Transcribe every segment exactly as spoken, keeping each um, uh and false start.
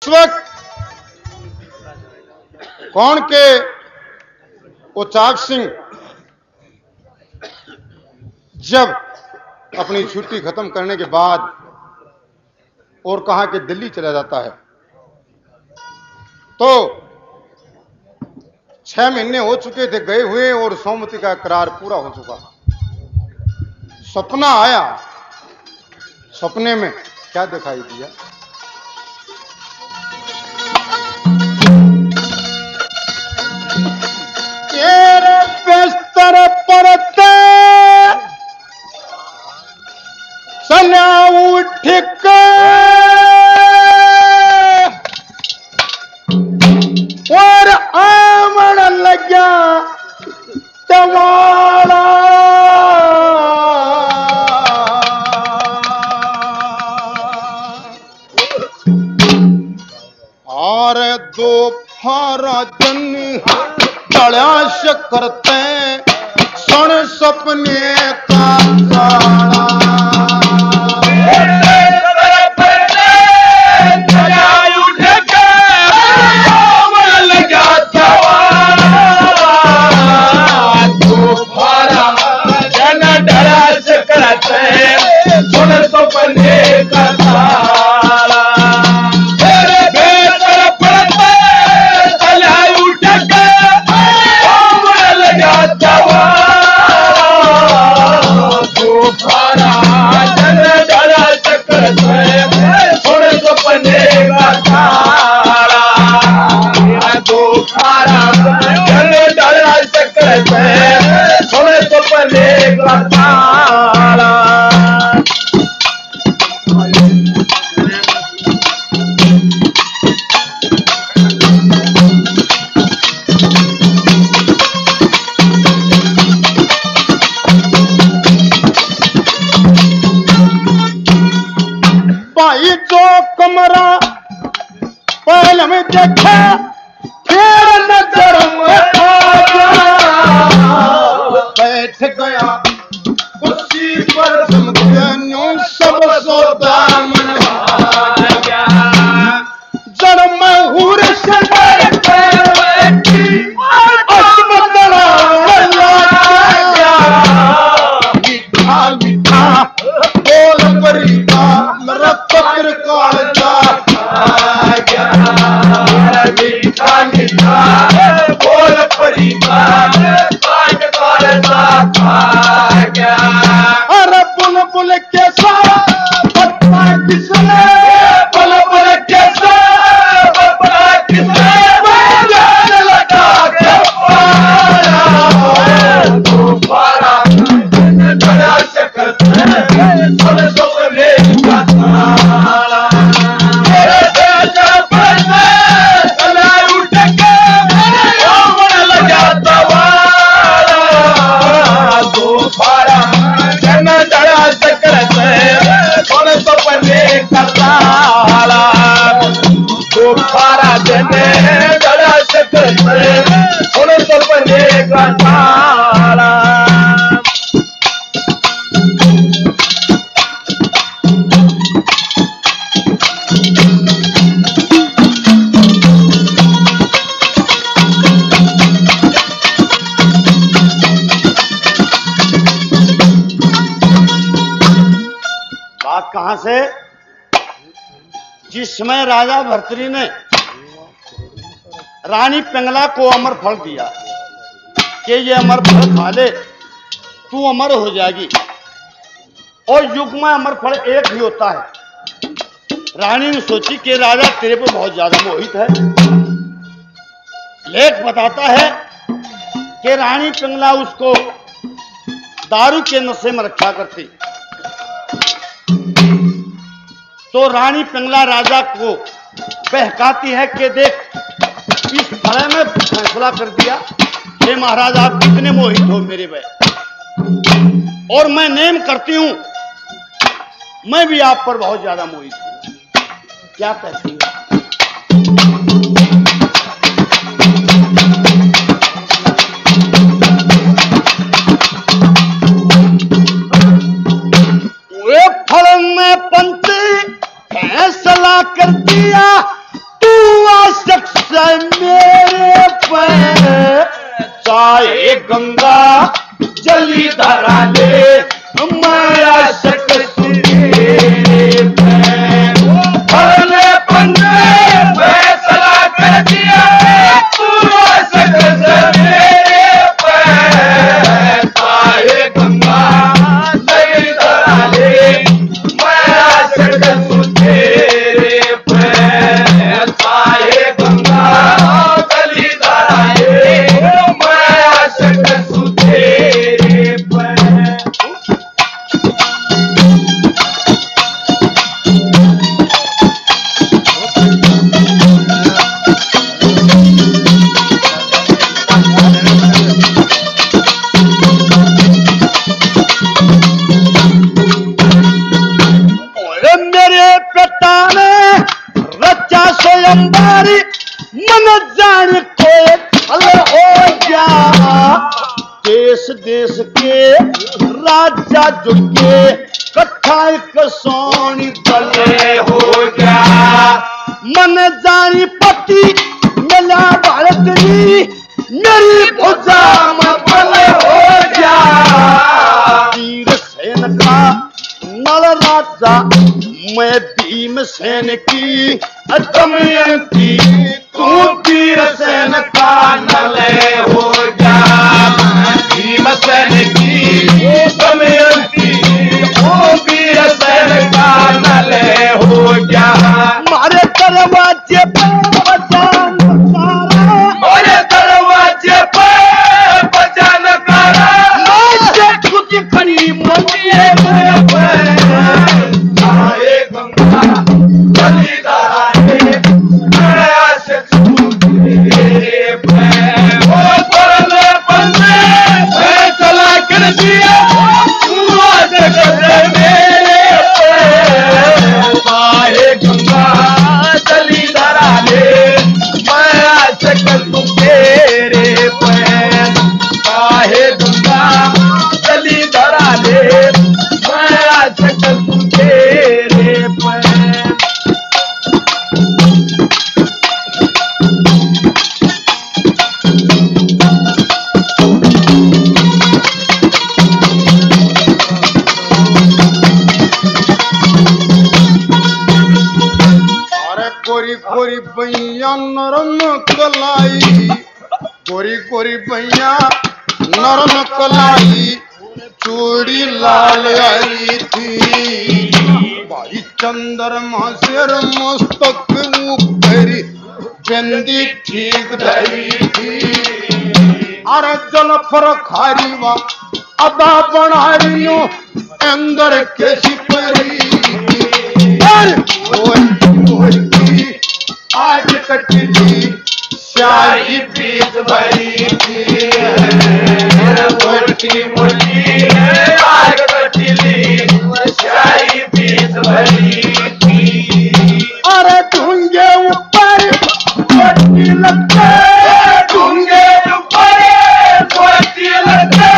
इस वक्त कौन के उचाक सिंह जब अपनी छुट्टी खत्म करने के बाद और कहा कि दिल्ली चला जाता है, तो छह महीने हो चुके थे गए हुए और सौमती का करार पूरा हो चुका। सपना आया, सपने में क्या दिखाई दिया? तेरे बिस्तर पर सना उठ के और आमण लग्या तवाड़ा, और दो फारा जन तलाश करते सुन सपने का ताड़ा। भाई जो कमरा पहले में देखा फिर नजर में बैठ गया कुर्सी पर सब सोता मन जड़ में हूर से मीठा मीठा बोल परिका मेरा पत्र कालजा मीठा मीठा बोल परिका अरे बुल बुल कैसा पत्ता किसने बुल बुल कैसा पत्ता किसने लगा के दोबारा बड़ा शक्कर सोने सोने का ताला मेरे बेटा बना चला उठ के ओमड़ लगा तवाला दोबारा जन जड़ा शक्कर सोने सोने का ताला दोबारा जन जड़ा शक्कर सोने सोने का ताला। बात कहां से? जिस समय राजा भर्तृहरि ने रानी पिंगला को अमर फल दिया कि ये अमर फल खा ले तू अमर हो जाएगी, और युग में अमर फल एक ही होता है। रानी ने सोची कि राजा तेरे पर बहुत ज्यादा मोहित है। लेख बताता है कि रानी पिंगला उसको दारू के नशे में रखा करती, तो रानी पिंगला राजा को बहकाती है कि देख इस फल में फैसला कर दिया कि महाराज आप कितने मोहित हो मेरे पे, और मैं नेम करती हूं मैं भी आप पर बहुत ज्यादा मोहित हूं। क्या कहती है? वे फल में पंथी फैसला कर दिया गंगा जली धरा ले माया शक सुने भरने बंदे फैसला कर दिया तू शक मेरे पे गंगा जली धरा ले माया शक सुने मन जान को फल हो गया देश देश के राजा जुगे कट्ठा सोनी दले हो गया मन जानी पति मिला भारत री मेरी भुजा में बल हो गया वीर सेन का नल राजा मैं भीम सेन की दमयंती तू वीर सेन का नले हो जा भीम सेन की दमयंती तू वीर सेन का नले हो जा मारे दरवाजे पर बजान कारा मारे दरवाजे पर बजान कारा मैं खुद खड़ी मंदिए में आए गंगा जली धरा ले गोरी भैया नरम कलाई गोरी गोरी भैया नरम कलाई चूड़ी लाल आई थी भाई चंद्रमा शेर मस्तक ऊपर चंदी ठीक धरी थी अरे जल पर खारीवा अदा बना रियो अंदर कैसी परी आज कटली शाही बीज भरी थी मोटी मोटी आज कटली शाही बीज भरी थी अरे ढूंगे ऊपर मोटी लगते ढूंगे ऊपर मोटी लगते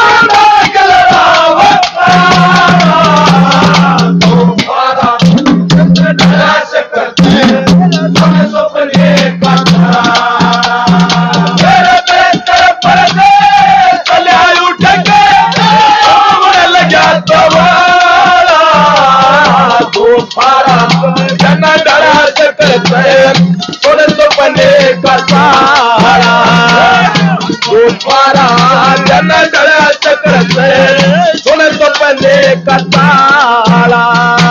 थोड़े तो बने का सहारा दोबारा जन डरा चक्र से थोड़े तो बने का सहारा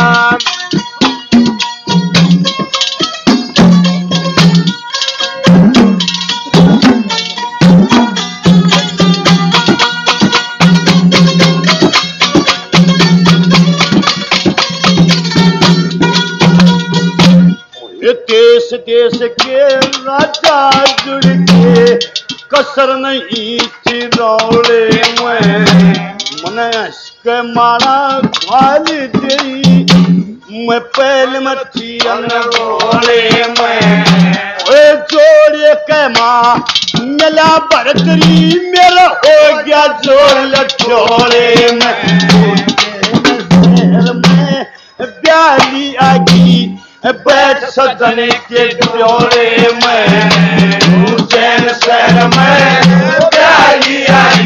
देश देश के राजा जुड़ के कसर नहीं थी रौले में मन के मारा खाली गई मैं पहले मथी अनगोले में ओए जोड़े के माँ मिला बरतरी मेरा हो गया जोड़ लठोले में ब्याली आगी बैठ सजने के जोड़े में हुसैन शहर में प्यारी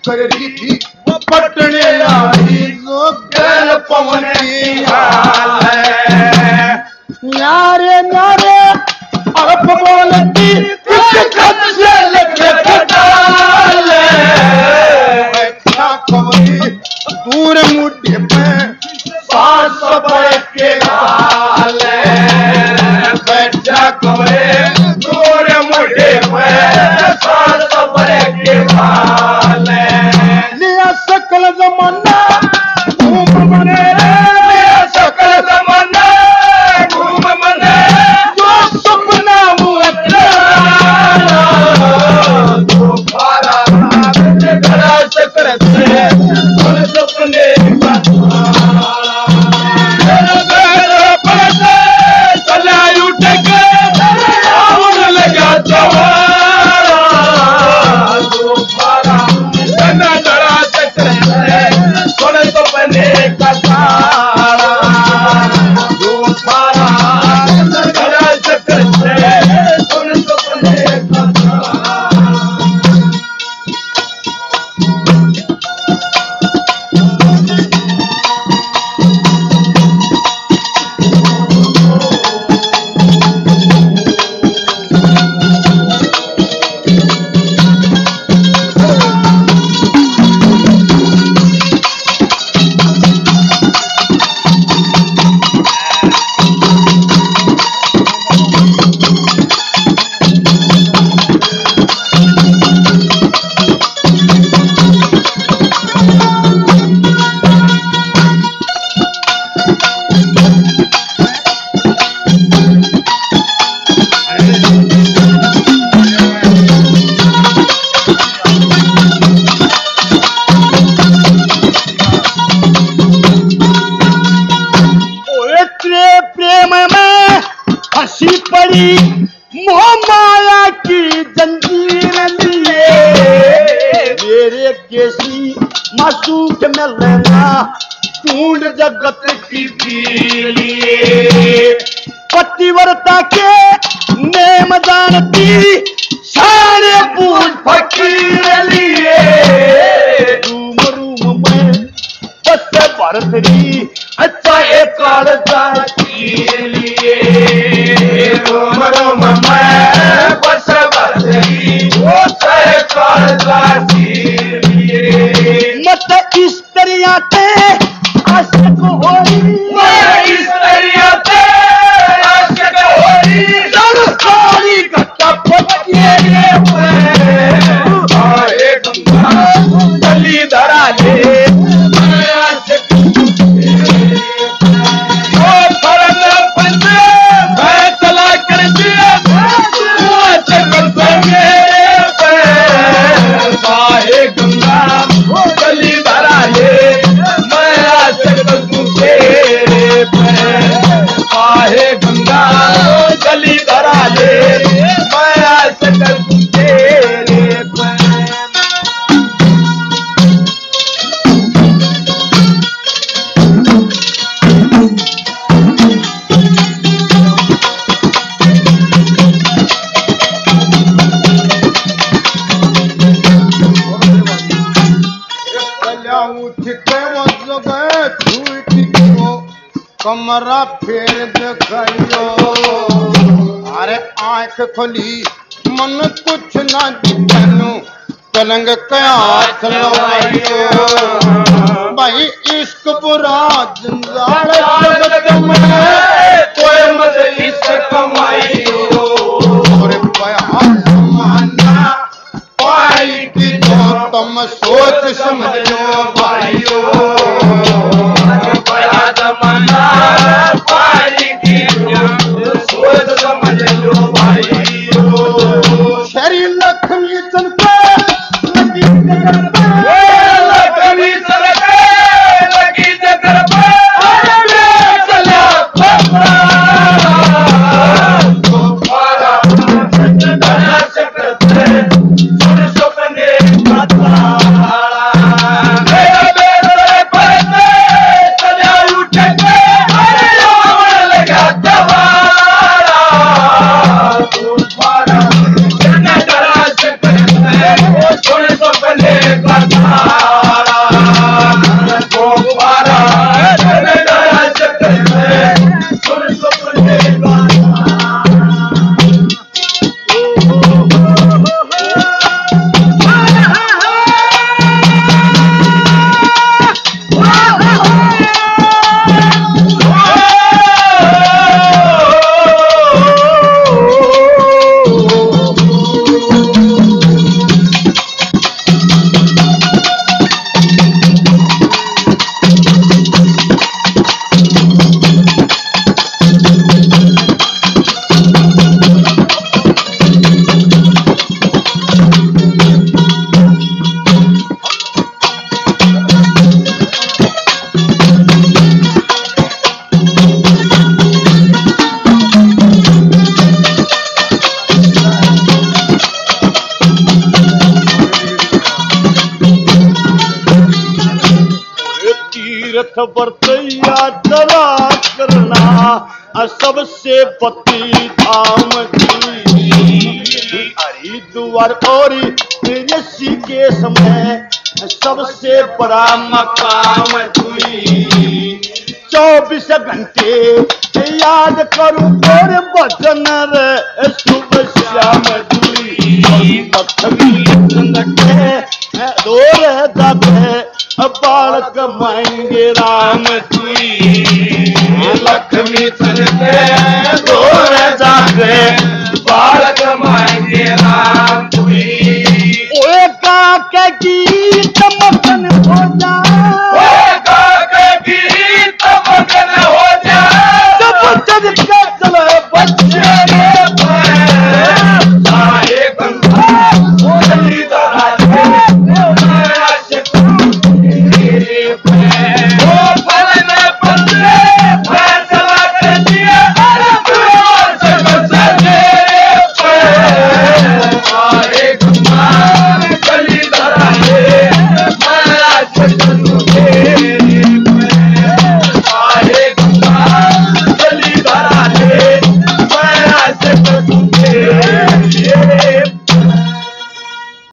कर रही थी वो पटने आई जो गैल पवन की हाल है न्यारे न्यारे अरब बोलती दूर मुझे पे सांस बड़े के गाल बैठा कमरे दूर मुझे पे सांस बड़े के गाल लिया सकल जमाना घूम बने लिया सकल जमाना घूम बने जो सपना हुआ तो पारा घरा से करते सपने चला उठ के लगा जवारा तो पारा घरा से करते सोने सपने का तारा तो पारा घरा से करते सोने सपने का तारा मोह माया की जंजीर लिए मेरे केसी मासूक में लेना ढूंढ जगत की पी लिए पतिव्रता के नेम जानती सारे पूज फकीर लिए रूम रूम में बस भरतरी अच्छा एक काल लिए रोम रोम में बस भरतरी वो मत स्त्रियां ते आशिक होई स्त्रियां ते आशिक होई जड़ सारी घटा पतिए आए गंगा गली धरा ले कमरा फेर दिखाइयो अरे आंख खोली मन कुछ ना दिखनु पलंग के हाथ लगाइयो भाई इश्क बुरा जंजाल जगत में कोई मत इश्क कमाइयो और प्यार माना पाई की जो तुम सोच समझ लो भाइयों शरीर लक्ष्मी चलते लगी जगर लक्ष्मी चलते लगी जगर उठ बरतैया जरा करना सबसे पति धाम हरिद्वार और ऋषिकेश में सबसे बड़ा मकाम हुई। चौबीस घंटे याद करूं तोर वचन रे सुबह शाम दुई दौर जाते बालक मांगे राम तुई लक्ष्मी चलते दौर जाते बालक मांगे राम तुई। ओए का के गीत मगन हो जा, ओए का के गीत मगन हो जा, जब चल के चले बच्चे रे सारे गंगा मोदी दरा Thank you.